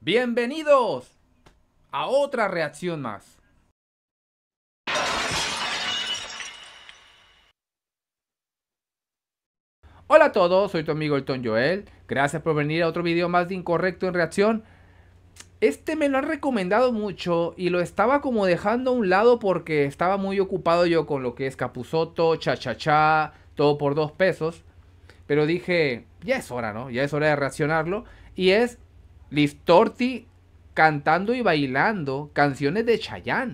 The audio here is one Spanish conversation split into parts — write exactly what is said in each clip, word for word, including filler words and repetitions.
Bienvenidos a otra reacción más. Hola a todos, soy tu amigo Elton Joel. Gracias por venir a otro video más de Incorrecto en Reacción. Este me lo han recomendado mucho y lo estaba como dejando a un lado porque estaba muy ocupado yo con lo que es Capusotto, Cha Cha Cha, todo por dos pesos. Pero dije, ya es hora, ¿no? Ya es hora de reaccionarlo. Y es Listorti cantando y bailando canciones de Chayanne.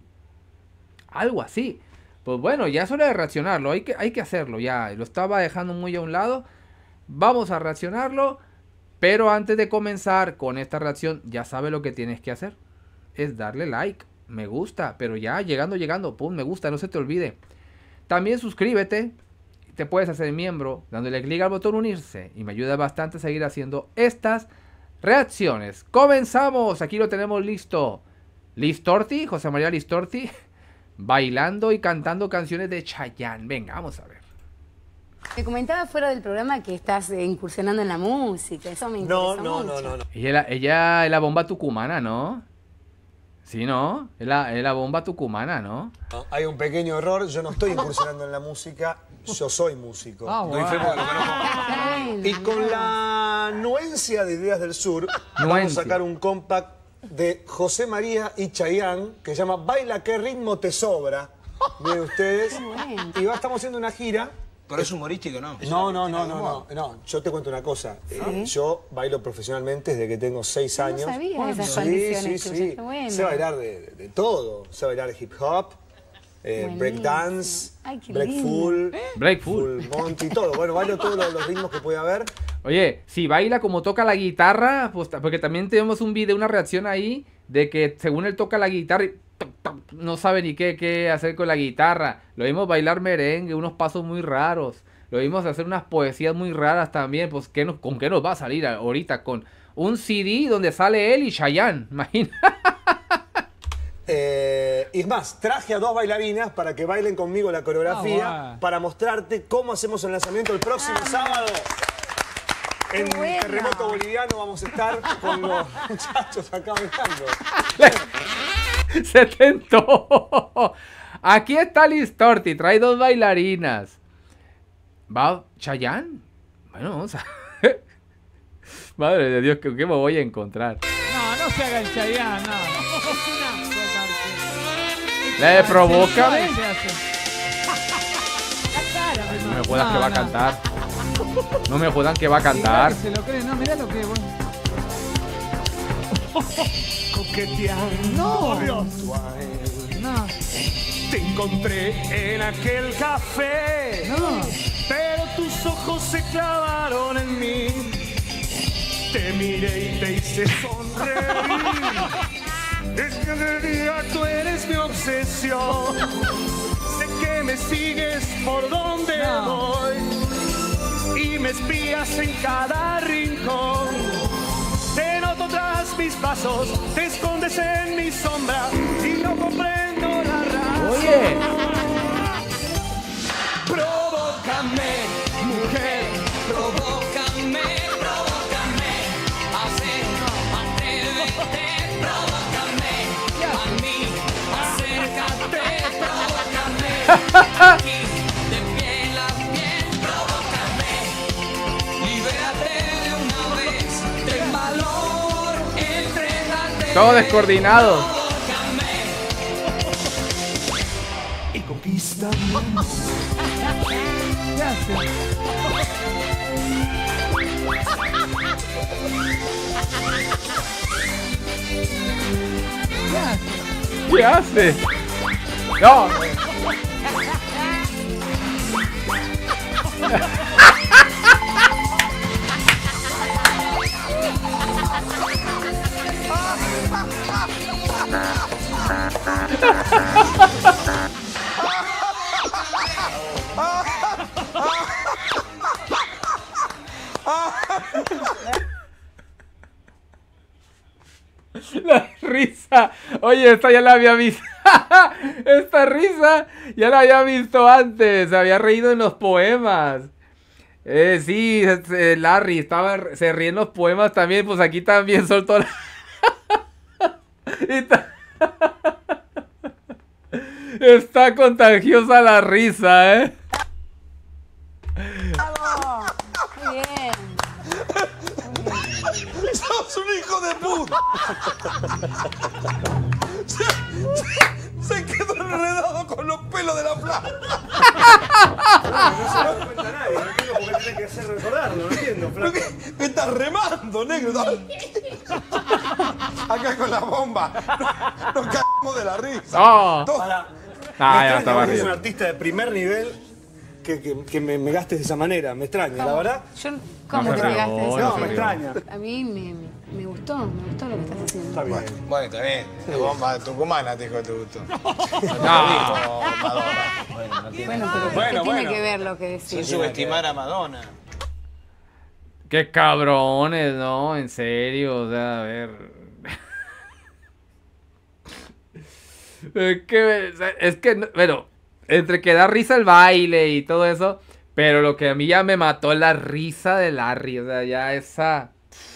Algo así. Pues bueno, ya es hora de reaccionarlo. Hay que, hay que hacerlo ya. Lo estaba dejando muy a un lado. Vamos a reaccionarlo. Pero antes de comenzar con esta reacción, ya sabes lo que tienes que hacer. Es darle like, me gusta. Pero ya llegando, llegando, pum, me gusta, no se te olvide. También suscríbete. Te puedes hacer miembro dándole clic al botón unirse. Y me ayuda bastante a seguir haciendo estas reacciones. Comenzamos, aquí lo tenemos listo. Listorti, José María Listorti, bailando y cantando canciones de Chayanne. Venga, vamos a ver. Me comentaba fuera del programa que estás eh, incursionando en la música, eso me interesa No, no, mucho. no, no, no. Ella, ella es la bomba tucumana, ¿no? Sí, ¿no? Es la, es la bomba tucumana, ¿no? No, hay un pequeño error, yo no estoy incursionando en la música, yo soy músico. Ah, Doy fe porque lo conozco. Ay, Y con la anuencia de Ideas del Sur, vamos Nuencia. a sacar un compact de José María y Chayanne que se llama Baila qué ritmo te sobra. Miren ustedes. bueno. Y va, estamos haciendo una gira. Pero es humorístico, ¿no? No, no, no, no, no, no. Yo te cuento una cosa. Eh, yo bailo profesionalmente desde que tengo seis No años. sabía esas Sí, condiciones sí, tuyas, sí. qué bueno. Sé bailar de, de- de todo. Sé bailar hip hop, eh, Buenísimo. breakdance, Ay, qué break lindo. full, Break full. full monty, todo. Bueno, bailo todos los, los ritmos que puede haber. Oye, si baila como toca la guitarra, pues, porque también tenemos un video, una reacción ahí, de que según él toca la guitarra y toc, toc, no sabe ni qué, qué hacer con la guitarra. Lo vimos bailar merengue, unos pasos muy raros. Lo vimos hacer unas poesías muy raras también. Pues, ¿qué nos, ¿con qué nos va a salir ahorita? Con un C D donde sale él y Chayanne, imagina. Eh, y es más, traje a dos bailarinas para que bailen conmigo la coreografía, Ah, bueno. para mostrarte cómo hacemos el lanzamiento el próximo sábado. En Qué bueno. Terremoto Boliviano vamos a estar con los muchachos acá bailando. Se tentó. Aquí está Listorti, trae dos bailarinas. ¿Va Chayanne? Bueno, vamos a... Madre de Dios, ¿con qué me voy a encontrar? No, no se haga el Chayanne, no. La de Provócame. Se hace. No me jodan No, que va a no. cantar. No me jodan que va a Igual cantar. que se lo cree, no, mirá lo que bueno. Coqueteando No. No, te encontré en aquel café, no. pero tus ojos se clavaron en mí. Te miré y te hice sonreír. Es que en realidad tú eres mi obsesión. Sé que me sigues por donde No. voy y me espías en cada rincón. Te noto tras mis pasos, te escondes en mi sombra y no comprendo la razón. Oye, Provócame, mujer, provócame, provócame, acércate, atrévete, provócame, a mí, acércate, provócame, aquí, de piel a piel, provócame, libérate de una vez, ten valor, entrégate, todo descoordinado. provócame y conquístame. ¿Qué hace? ¿Qué hace? ¿Qué hace? No. La risa. Oye, esta ya la había visto. Esta risa ya la había visto antes. Se había reído en los poemas. Eh, sí, eh, Larry estaba, se ríe en los poemas también. Pues aquí también soltó la... Y ta- Está contagiosa la risa, ¿eh? ¡Bravo! Muy bien. ¡Sos un hijo de puta! Se, se- se quedó enredado con los pelos de la plata. No se da cuenta nadie, no entiendo por qué tiene que hacer recordarlo, no entiendo, Pero flaco. que- Me estás remando, negro. Acá con la bomba. Nos cagamos de la risa. ¡Oh! Todo- Para, Ah, me ya extraña estaba que es un arriba. artista de primer nivel que, que, que me, me gastes de esa manera, me extraña, la verdad. Yo, ¿Cómo No te se pegaste rió, eso? no No, se me rió. extraña. A mí me, me gustó, me gustó lo que estás haciendo. Está bien. Bueno, está bien. La bomba tucumana te dijo que te gustó. No. Bueno, pero Bueno, ¿qué bueno. tiene que ver lo que Sin decís? subestimar a Madonna. Qué cabrones, ¿no? En serio, o sea, a ver. Es que, es que, no- bueno, entre que da risa el baile y todo eso, pero lo que a mí ya me mató es la risa de Larry, o sea, ya esa...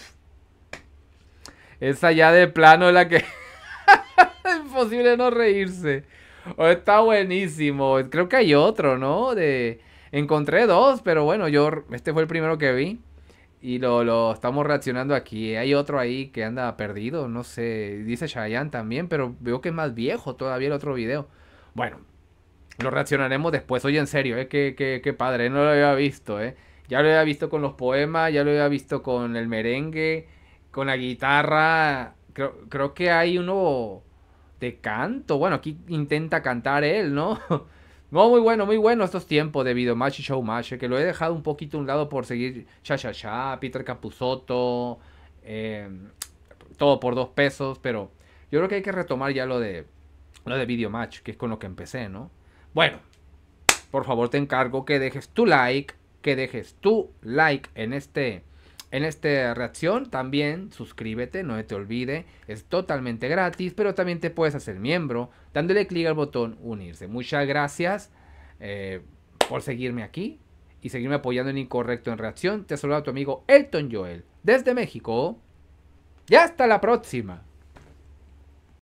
Esa ya de plano es la que... Es imposible no reírse. Oh, está buenísimo. Creo que hay otro, ¿no? De... Encontré dos, pero bueno, yo... Este fue el primero que vi. Y lo, lo estamos reaccionando aquí. Hay otro ahí que anda perdido, no sé. Dice Chayanne también, pero veo que es más viejo todavía el otro video. Bueno, lo reaccionaremos después. Oye, en serio, ¿eh? Qué, qué, qué padre, no lo había visto, ¿eh? Ya lo había visto con los poemas, ya lo había visto con el merengue, con la guitarra. Creo, creo que hay uno de canto. Bueno, aquí intenta cantar él, ¿no? No, muy bueno, muy bueno estos tiempos de Videomatch y Showmatch, eh, que lo he dejado un poquito a un lado por seguir Cha Cha Cha, Peter Capusotto, eh, todo por dos pesos, pero yo creo que hay que retomar ya lo de lo de Videomatch, que es con lo que empecé, ¿no? Bueno, por favor te encargo que dejes tu like, que dejes tu like en este en esta reacción. También suscríbete, no se te olvide, es totalmente gratis, pero también te puedes hacer miembro dándole clic al botón unirse. Muchas gracias eh, por seguirme aquí y seguirme apoyando en Incorrecto en Reacción. Te saluda tu amigo Elton Joel desde México y hasta la próxima.